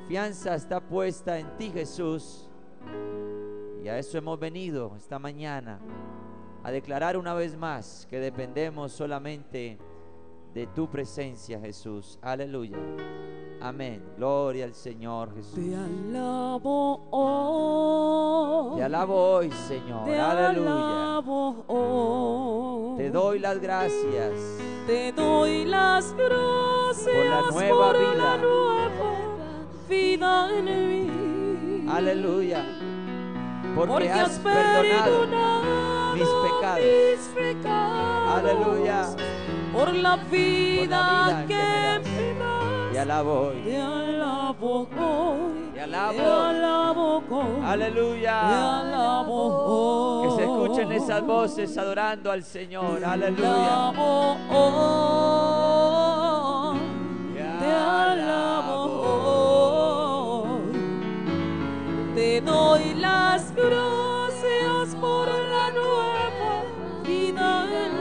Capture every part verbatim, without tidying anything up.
confianza está puesta en ti, Jesús. Y a eso hemos venido esta mañana, a declarar una vez más que dependemos solamente de tu presencia, Jesús. Aleluya. Amén. Gloria al Señor Jesús. Te alabo hoy. Te alabo hoy, Señor. Te Aleluya. alabo hoy. Te doy las gracias. Te doy las gracias por la nueva por vida. la nueva vida en mí. Aleluya. Porque, Porque has perdonado mis pecados. mis pecados. Aleluya. Por la vida, vida que, que me das. Te alabo hoy. Te alabo hoy. Te alabo. Te alabo hoy. Aleluya. Te alabo hoy. Que se escuchen esas voces adorando al Señor. Te Aleluya. alabo hoy. Te alabo hoy. Te doy las gracias por la nueva vida en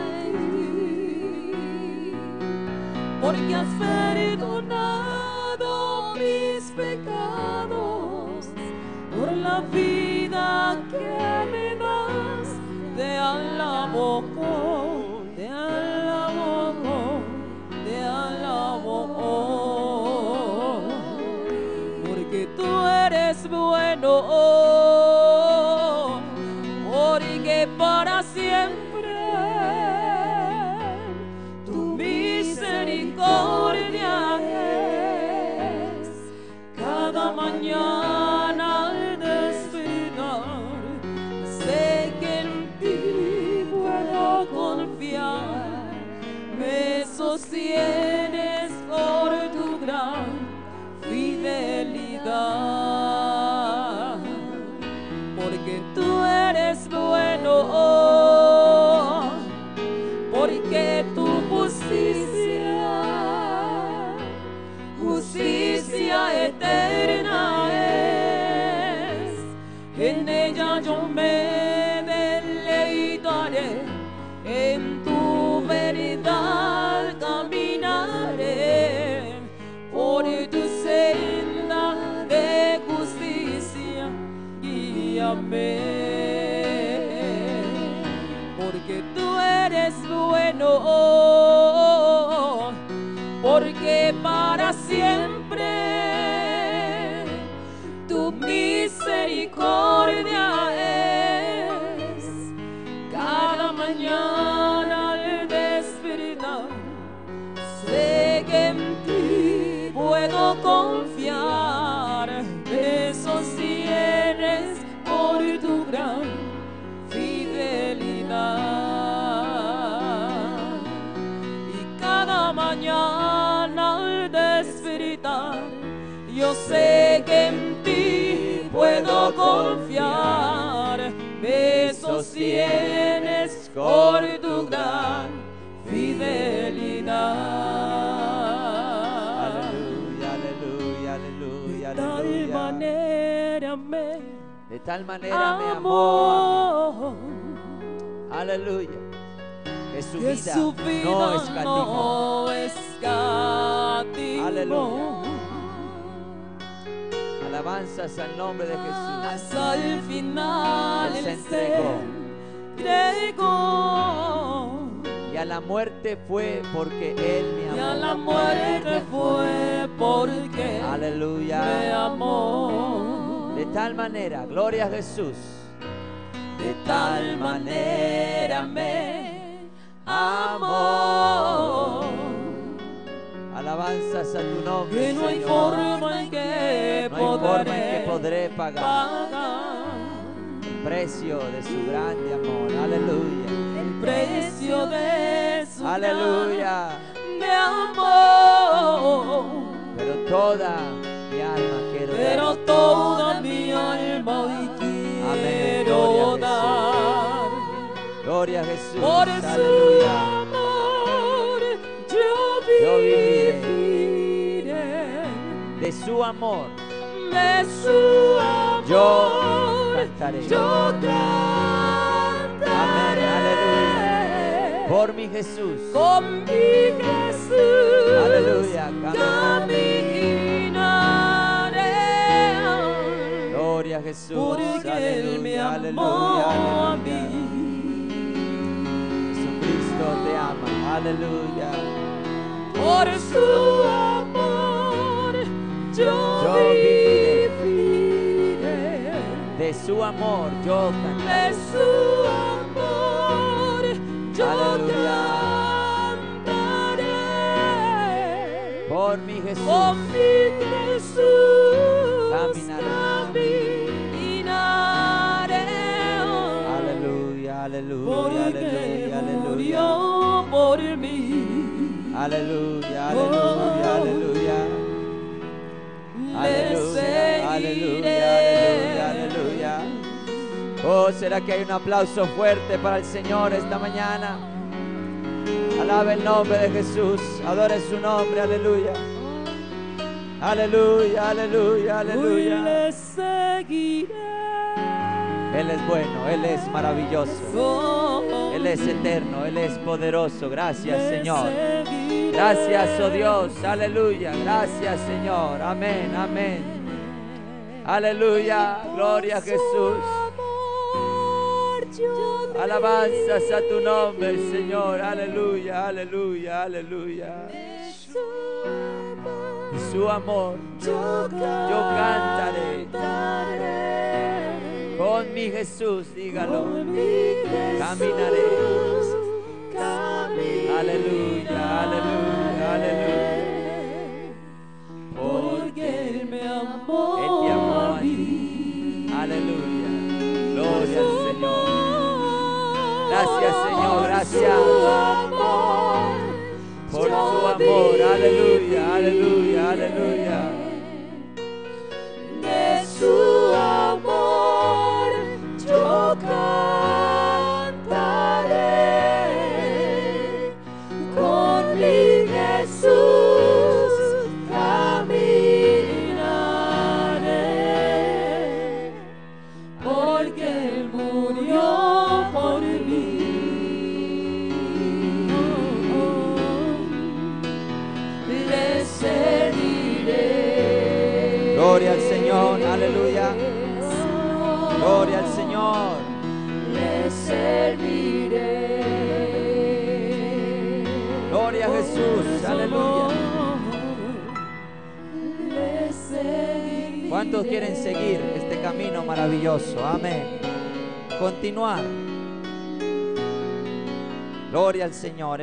ti. Porque has perdonado mis pecados. Por la vida que me das. Te alabo hoy. Te alabo hoy. Te alabo hoy. Porque tú eres bueno, porque para siempre tu misericordia es. Cada mañana al despertar sé que en ti puedo confiar. Me sostienes por tu gran fidelidad, porque tú eres bueno, porque tu justicia, justicia eterna es. En ella yo me deleitaré, en tu verdad caminaré, por tu senda de justicia guíame. Porque tú eres bueno, porque para siempre tu misericordia es. Cada mañana al despertar sé que en ti puedo confiar. Me sostienes por tu gran fidelidad. Y cada mañana al despertar yo sé que en ti puedo confiar. Me sostienes por tu gran fidelidad. Aleluya, aleluya, aleluya, De tal aleluya. manera me De tal manera me amó amó, a mí. Aleluya. Que su que vida, su vida no escatimó. no escatimó. Aleluya. Alabanzas al nombre de Jesús. Hasta el final Él se Él se entregó. entregó. Y a la muerte fue porque Él me amó. Y a la muerte fue porque Aleluya. me amó. De tal manera, gloria a Jesús. De tal manera me amó. Alabanzas a tu nombre, Que no hay Señor. forma en que No hay forma en que podré podré pagar pagar el precio de su grande amor. Aleluya. el precio de su Aleluya. gran amor. Pero toda mi alma quiero Pero dar. toda mi alma hoy Amén. quiero Gloria a dar. Gloria a Jesús. Por su Aleluya. amor yo Yo viviré. viviré. De su amor De su amor yo cantaré. yo cantaré. Amén. Aleluya. Por mi Jesús. Con mi Jesús Aleluya. caminaré. Jesús. porque Él me Aleluya, amó aleluya, a aleluya. mí. Jesucristo te ama. Aleluya. Por su amor yo, Yo viviré. De su amor yo cantaré. De su amor yo Aleluya. cantaré. Por mi Jesús. Por mi Jesús Caminaré. caminaré. Aleluya, aleluya, Porque aleluya, aleluya. murió por mí. Aleluya, aleluya, aleluya. Aleluya, aleluya, aleluya, aleluya. Oh, ¿será que hay un aplauso fuerte para el Señor esta mañana? Alabe el nombre de Jesús, adore su nombre, aleluya. Aleluya, aleluya, Hoy aleluya. le seguiré. Él es bueno, Él es maravilloso, Él es eterno, Él es poderoso. Gracias, Señor. Gracias, oh Dios, aleluya. Gracias, Señor, amén, amén. Aleluya, gloria a Jesús. Alabanzas a tu nombre, Señor, aleluya, aleluya, aleluya. Y su amor yo cantaré. Con mi Jesús, dígalo. Caminaré. Aleluya, aleluya, aleluya. Porque Él me amó. Él te amó a ti. Aleluya. Gloria al Señor. Gracias, Señor, gracias. Por su amor, aleluya, aleluya, aleluya. De su amor yo cantaré. Con mi Jesús caminaré. Porque Él murió por mí. Le serviré. Gloria al Señor, aleluya. Gloria al Señor. Le serviré. Gloria a Jesús, aleluya. Le serviré. ¿Cuántos quieren seguir este camino maravilloso? Amén. Continuar. Gloria al Señor.